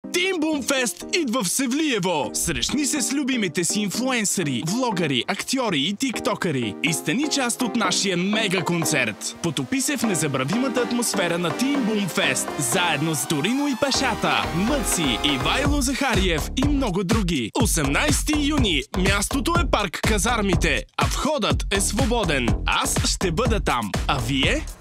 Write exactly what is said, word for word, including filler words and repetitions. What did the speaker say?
Team Boom Fest идва в Севлиево! Срещни се с любимите си инфлуенсъри, влогъри, актьори и тиктокъри и стани част от нашия мега концерт. Потопи се в незабравимата атмосфера на Team Boom Fest, заедно с Торино и Пашата, Мъци, Ивайло Захариев и много други. осемнайсети юни. Мястото е парк Казармите, а входът е свободен. Аз ще бъда там. А вие?